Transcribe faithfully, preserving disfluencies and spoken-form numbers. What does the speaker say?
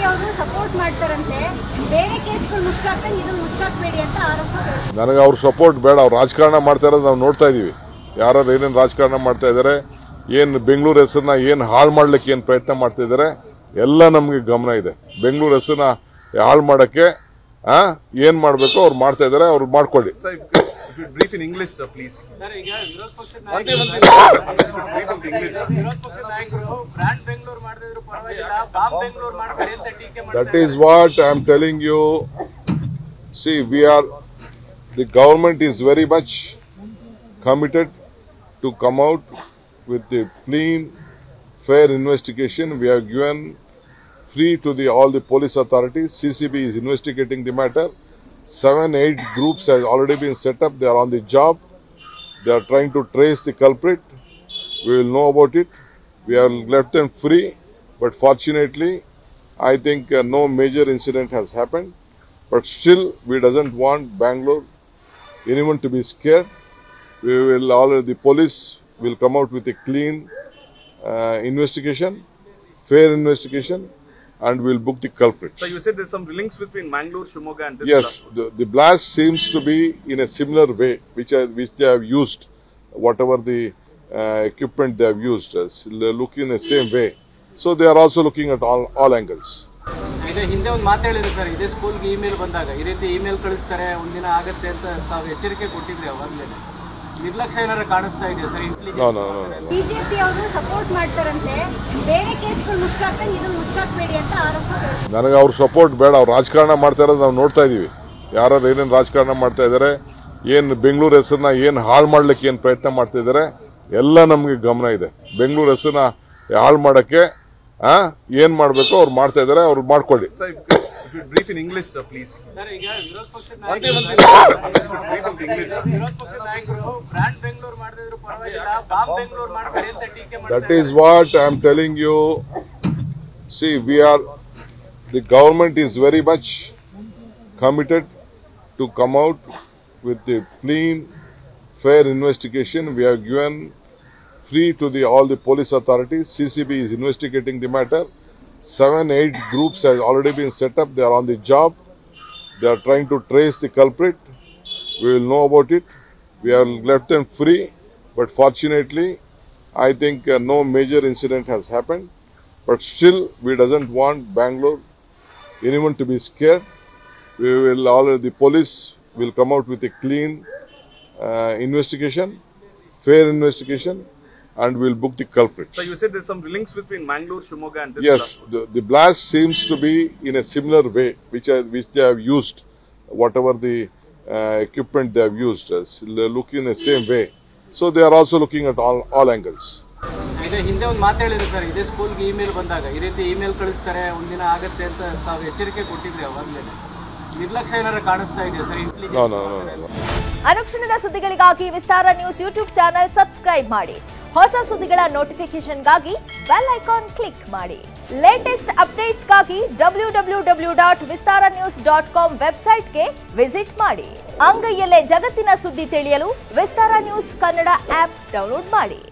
ಅವರು ಸಪೋರ್ಟ್ ಮಾಡ್ತಾರಂತೆ, ಬೇರೆ ಕೇಸ್ಗಳು ಮುಚ್ಚಾಕ್ತಾರೆ, ಇದನ್ನ ಮುಚ್ಚಾಕ್ಬೇಡಿ ಅಂತ ಆರೋಪ. ನನಗೆ ಅವ್ರ ಸಪೋರ್ಟ್ ಬೇಡ. ಅವ್ರು ರಾಜಕಾರಣ ಮಾಡ್ತಾ ಇರೋದು ನಾವು ನೋಡ್ತಾ ಇದೀವಿ. ಯಾರು ಏನೇನು ರಾಜಕಾರಣ ಮಾಡ್ತಾ ಇದ್ದಾರೆ, ಏನು ಬೆಂಗಳೂರು ಹೆಸರನ್ನ ಏನು ಹಾಳು ಮಾಡ್ಲಿಕ್ಕೆ ಏನು ಪ್ರಯತ್ನ ಮಾಡ್ತಾ ಇದ್ದಾರೆ ಎಲ್ಲ ನಮಗೆ ಗಮನ ಇದೆ. ಬೆಂಗಳೂರು ಹೆಸರನ್ನ ಹಾಳು ಮಾಡಕ್ಕೆ ಏನ್ ಮಾಡಬೇಕು ಅವ್ರು ಮಾಡ್ತಾ ಇದ್ದಾರೆ, ಅವ್ರು ಮಾಡ್ಕೊಳ್ಳಿ. Brief in English, sir, please. Sir, ಈಗ ವಿರೋಧ ಪಕ್ಷದ ನಾಯಕರು ಬ್ರಾಂಡ್ ಬೆಂಗಳೂರು ಮಾಡಿದ್ರು ಪರವಾಗಿಲ್ಲ, ಬಾಂಬ್ ಬೆಂಗಳೂರು ಮಾಡಬೇಡಿ ಅಂತ ಟೀಕೆ ಮಾಡ್ತಾರೆ. That is what I am telling you. See, we are, the government is very much committed to come out with a clean, fair investigation. We have given free to the all the police authorities. C C B is investigating the matter. Seven, eight groups have already been set up. They are on the job. They are trying to trace the culprit. We will know about it. We have left them free, but fortunately, I think uh, no major incident has happened. But still, we doesn't want Bangalore, anyone to be scared. We will all the police will come out with a clean uh, investigation, fair investigation, and we'll book the culprit. So you said there's some links between Mangalore, Shimoga, and this. Yes, the, the blast seems to be in a similar way, which are, which they have used, whatever the uh, equipment they have used, as look in the same way. So they are also looking at all all angles. ಈಗ ಹಿಂದೆ ಒಂದು ಮಾತು ಹೇಳಿದ್ರು sir, ಇದೇ ಸ್ಕೂಲ್ಗೆ email ಬಂದಾಗ ಈ ರೀತಿ ಇಮೇಲ್ ಕಳಿಸ್ತಾರೆ, ಒಂದಿನ ಆಗತ್ತೆ ಅಂತ ತಾವು ಎಚ್ಚರಿಕೆ ಕೊಟ್ಟಿದ್ರಿ. ಅವಾಗಲೇ ನಿರ್ಲಕ್ಷ್ಯ ಏನಾದ್ರು ಕಾಣಿಸ್ತಾ ಇದೆಯಾ ಸರ್? ಬಿಜೆಪಿ ಅವರು ಸಪೋರ್ಟ್ ಮಾಡ್ತಾರಂತೆ, ಬೇರೆ ಕೇಸ್ಗಳು ಮುಚ್ಚಾಕ್ತಾರೆ, ಇದನ್ನ ಮುಚ್ಚಾಕ್ಬೇಡಿ ಅಂತ ಆರೋಪ. ನನಗೆ ಅವ್ರ ಸಪೋರ್ಟ್ ಬೇಡ. ಅವ್ರು ರಾಜಕಾರಣ ಮಾಡ್ತಾ ಇರೋದು ನಾವು ನೋಡ್ತಾ ಇದೀವಿ. ಯಾರು ಏನೇನು ರಾಜಕಾರಣ ಮಾಡ್ತಾ ಇದ್ದಾರೆ, ಏನು ಬೆಂಗಳೂರು ಹೆಸರನ್ನ ಏನು ಹಾಳು ಮಾಡ್ಲಿಕ್ಕೆ ಏನು ಪ್ರಯತ್ನ ಮಾಡ್ತಾ ಇದ್ದಾರೆ ಎಲ್ಲ ನಮಗೆ ಗಮನ ಇದೆ. ಬೆಂಗಳೂರು ಹೆಸರನ್ನ ಹಾಳು ಮಾಡಕ್ಕೆ ಏನ್ ಮಾಡಬೇಕು ಅವ್ರು ಮಾಡ್ತಾ ಇದ್ದಾರೆ, ಅವ್ರು ಮಾಡ್ಕೊಳ್ಳಿ. Brief in English, sir, please. Sir, ಈಗ ವಿರೋಧ ಪಕ್ಷದ ನಾಯಕರು ಬ್ರಾಂಡ್ ಬೆಂಗಳೂರು ಮಾಡಿದ್ರು ಪರವಾಗಿಲ್ಲ, ಬಾಂಬ್ ಬೆಂಗಳೂರು ಮಾಡಬೇಡಿ ಅಂತ ಟೀಕೆ ಮಾಡ್ತಾರೆ. That is what I am telling you. See, we are, the government is very much committed to come out with a clean, fair investigation. We have given free to the all the police authorities. C C B is investigating the matter. Seven, eight groups have already been set up. They are on the job. They are trying to trace the culprit. We will know about it. We have left them free, but fortunately, I think uh, no major incident has happened. But still, we doesn't want Bangalore, anyone to be scared. We will all the police will come out with a clean uh, investigation, fair investigation, and we'll book the culprit. So you said there's some links between Mangalore, Shimoga, and this. Yes, the, the blast seems to be in a similar way, which are, which they have used, whatever the uh, equipment they have used, as look in the same way. So they are also looking at all all angles. ಈಗ ಹಿಂದೆ ಒಂದು ಮಾತು ಹೇಳಿದ್ರು sir, ಇದೇ ಸ್ಕೂಲ್ಗೆ email ಬಂದಾಗ ಈ ರೀತಿ ಇಮೇಲ್ ಕಳಿಸ್ತಾರೆ, ಒಂದಿನ ಆಗತ್ತೆ ಅಂತ ತಾವು ಎಚ್ಚರಿಕೆ ಕೊಟ್ಟಿದ್ರಿ. ಅವಾಗಲೇ ನಿರ್ಲಕ್ಷ್ಯ ಏನಾದ್ರು ಕಾಣಿಸ್ತಾ ಇದೆಯಾ ಸರ್? ಅನುಕ್ಷಣದ ಸುದ್ದಿಗಳಿಗಾಗಿ Vistara news YouTube channel subscribe ಮಾಡಿ. ಹೊಸ ಸುದ್ದಿಗಳ ನೋಟಿಫಿಕೇಶನ್ಗಾಗಿ ಬೆಲ್ ಐಕಾನ್ ಕ್ಲಿಕ್ ಮಾಡಿ. ಲೇಟೆಸ್ಟ್ ಅಪ್ಡೇಟ್ಸ್ಗಾಗಿ W W W dot Vistara news dot com ವೆಬ್ಸೈಟ್ಗೆ ವಿಸಿಟ್ ಮಾಡಿ. ಅಂಗೈಯಲ್ಲೇ ಜಗತ್ತಿನ ಸುದ್ದಿ ತಿಳಿಯಲು Vistara news Kannada app download ಮಾಡಿ.